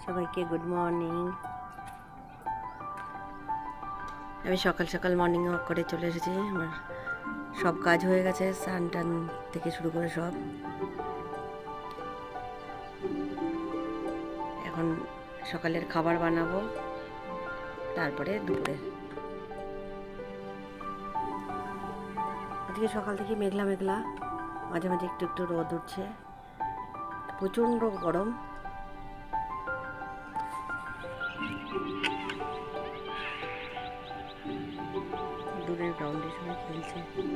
সবাইকে good morning. আমি সকাল সকাল মর্নিং ওয়াক করে চলে এসেছি। আমার সব কাজ হয়ে গেছে, স্নান টান থেকে শুরু করে সব। এখন সকালের খাবার বানাবো, তারপরে দুপুরে। আজকে সকাল থেকে মেঘলা মেঘলা, মাঝে মাঝে একটু একটু রোদ উঠছে, প্রচণ্ড গরম। দূরের গ্রাউন্ডে সবাই খেলছে।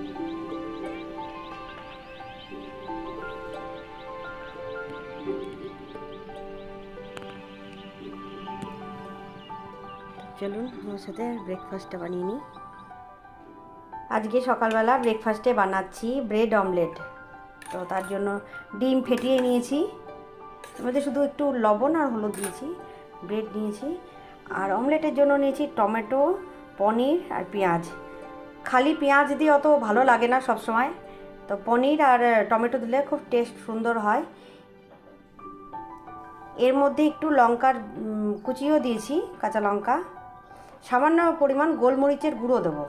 চলুন আমার সাথে ব্রেকফাস্টটা বানিয়ে নিই। আজকে সকালবেলা ব্রেকফাস্টে বানাচ্ছি ব্রেড অমলেট। তো তার জন্য ডিম ফেটিয়ে নিয়েছি, এর মধ্যে শুধু একটু লবণ আর হলুদ দিয়েছি। ব্রেড নিয়েছি, আর অমলেটের জন্য নিয়েছি টমেটো, পনির আর পেঁয়াজ। খালি পেঁয়াজ দিয়ে অত ভালো লাগে না সব সময়, তো পনির আর টমেটো দিলে খুব টেস্ট সুন্দর হয়। এর মধ্যে একটু লঙ্কার কুচিও দিয়েছি, কাঁচা লঙ্কা। সামান্য পরিমাণ গোলমরিচের গুঁড়ো দেবো।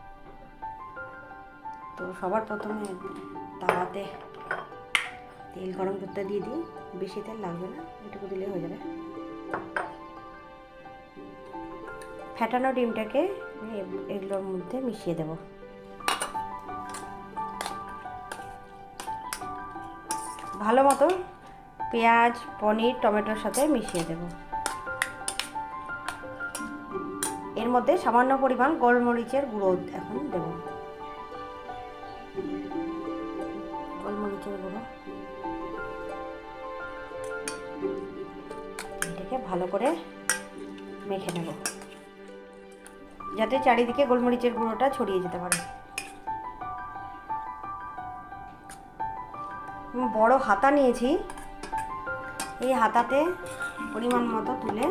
তো সবার প্রথমে তাওয়াতে তেল গরম করতে দিয়ে দিই। বেশি তেল লাগবে না, এটুকু দিলে হয়ে যাবে। ফেটানো ডিমটাকে এগুলোর মধ্যে মিশিয়ে দেব। ভালো মতো পেঁয়াজ, পনির, টমেটোর সাথে মিশিয়ে দেব। এর মধ্যে সামান্য পরিমাণ গোলমরিচের গুঁড়ো এখন দেব। গোলমরিচের গুঁড়ো এটাকে ভালো করে মেখে নেব, যাতে চারিদিকে গোলমরিচের গুঁড়োটা ছড়িয়ে যেতে পারে। বড় হাতা নিয়েছি, এই হাতাতে পরিমাণ মতো তুলে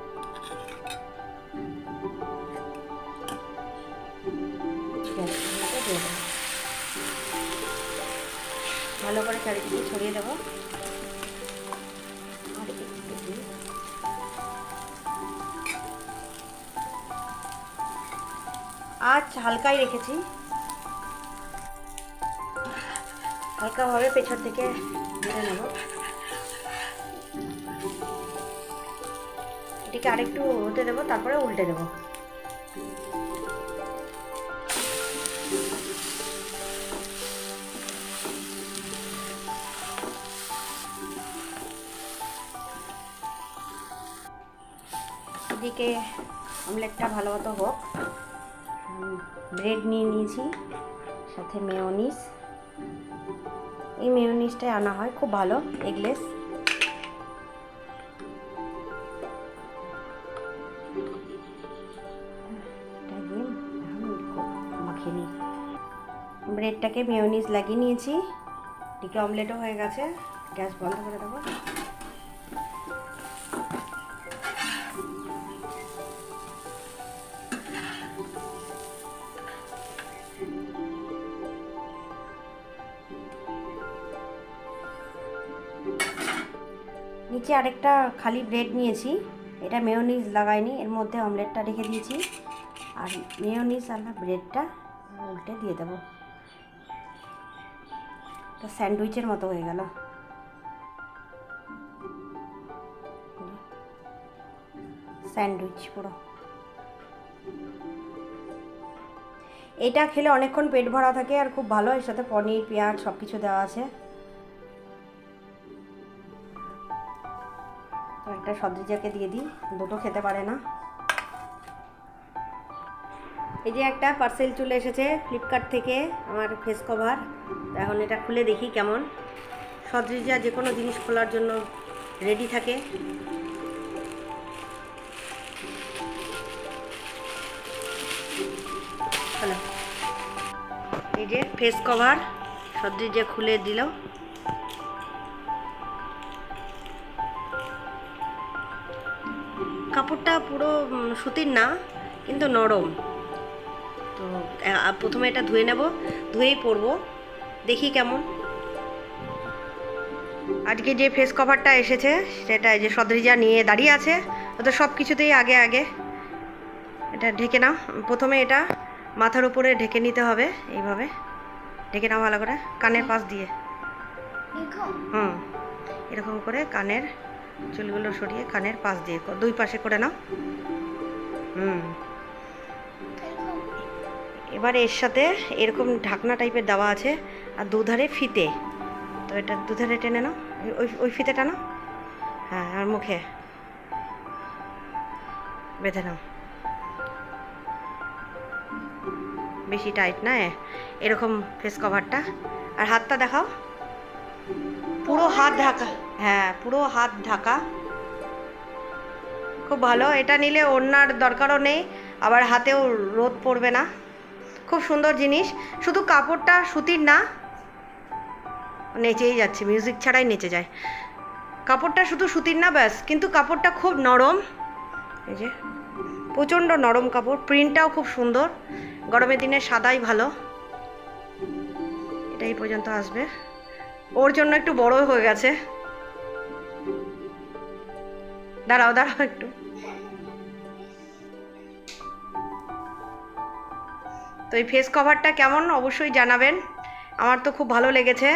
ভালো করে চারিদিকে ছড়িয়ে দেবো। আজ হালকাই রেখেছি, হালকাভাবে পেছন থেকে ধরে নেব। এটিকে আরেকটু হতে দেবো, তারপরে উল্টে দেবো। এদিকে অমলেটটা ভালো মতো হোক। ব্রেড নিয়ে নিয়েছি, সাথে মেয়োনিজ। এই মেয়োনিজটাই আনা হয়, খুব ভালো, এগলেস। মাখিয়ে নিই। ব্রেডটাকে মেয়োনিজ লাগিয়ে নিয়েছি, এদিকে অমলেটও হয়ে গেছে। গ্যাস বন্ধ করে দেবো। নিচে আরেকটা খালি ব্রেড নিয়েছি, এটা মেয়োনিজ লাগাইনি, এর মধ্যে অমলেটটা রেখে দিয়েছি। আর মেয়োনিজ আর ব্রেডটা উল্টে দিয়ে দেবো। তো স্যান্ডউইচের মতো হয়ে গেল। স্যান্ডউইচ পুরো। এটা খেলে অনেকক্ষণ পেট ভরা থাকে আর খুব ভালো। এর সাথে পনির, পেঁয়াজ সব কিছু দেওয়া আছে। তো একটা সদ্রিজাকে দিয়ে দিই, দুটো খেতে পারে না। এই যে একটা পার্সেল চলে এসেছে ফ্লিপকার্ট থেকে, আমার ফেস কভার। এখন এটা খুলে দেখি কেমন। সদ্রিজা যে কোনো জিনিস খোলার জন্য রেডি থাকে। হলো, এই যে ফেস কভার সদ্রিজা খুলে দিল। কাপড়টা পুরো সুতির না, কিন্তু নরম। তো প্রথমে এটা ধুয়ে নেব, ধুয়েই পরবো, দেখি কেমন। আজকে যে ফেস কভারটা এসেছে সেটা এই যে সদরিজা নিয়ে দাঁড়িয়ে আছে, ও তো সব কিছুতেই আগে আগে। এটা ঢেকে নাও, প্রথমে এটা মাথার উপরে ঢেকে নিতে হবে, এইভাবে ঢেকে নাও ভালো করে কানের পাশ দিয়ে। এরকম করে কানের চুলগুলো সরিয়ে কানের পাশ দিয়ে দুই পাশে করে নাও। এবার এর সাথে এরকম ঢাকনা টাইপের দেওয়া আছে আর দুধারে ফিতে, তো এটা দুধারে টেনে নাও, ওই ওই ফিতে টানো, হ্যাঁ, আর মুখে বেঁধে নাও, বেশি টাইট না, এরকম ফেস কভারটা। আর হাতটা দেখাও, পুরো হাত ঢাকা, হ্যাঁ পুরো হাত ঢাকা, খুব ভালো। এটা নিলে ওড়নার দরকারও নেই, আবার হাতেও রোদ পড়বে না, খুব সুন্দর জিনিস। শুধু কাপড়টা সুতির না, নেচেই যাচ্ছে, মিউজিক ছাড়াই নেচে যায়। কাপড়টা শুধু সুতির না ব্যাস, কিন্তু কাপড়টা খুব নরম, এই যে প্রচণ্ড নরম কাপড়, প্রিন্টটাও খুব সুন্দর, গরমের দিনে সাদাই ভালো। এটা এই পর্যন্ত আসবে, ওর জন্য একটু বড় হয়ে গেছে, দাঁড়াও দাঁড়াও একটু। তো এই ফেস কভারটা কেমন অবশ্যই জানাবেন, আমার তো খুব ভালো লেগেছে।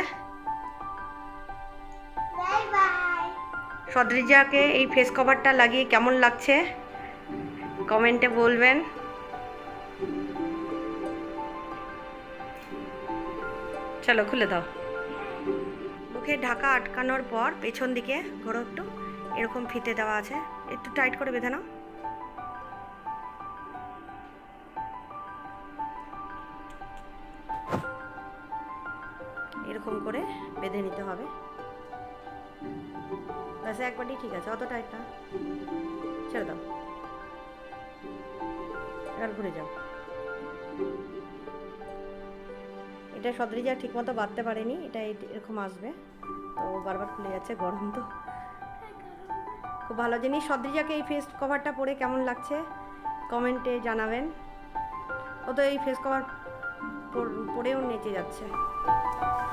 সদরিজাকে এই ফেস কভারটা লাগিয়ে কেমন লাগছে কমেন্টে বলবেন। চলো খুলে দাও। মুখে ঢাকা আটকানোর পর পেছন দিকে ঘোরো একটু, এরকম ফিতে দেওয়া আছে, একটু টাইট করে বেঁধে নাও। এরকম করে বেঁধে নিতে হবে, ব্যাস একবারই ঠিক আছে, অত টাইট না, ছেড়ে দাও, এবার ঘুরে যাও। এটা সদরিজা ঠিক মতো বাঁধতে পারেনি, এটা এরকম আসবে, তো বারবার খুলে যাচ্ছে, গরম তো। খুব ভালো জিনিস, সদরিজাকে এই ফেস কভারটা পরে কেমন লাগছে কমেন্টে জানাবেন। ও তো এই ফেস কভার পরেও নেচে যাচ্ছে।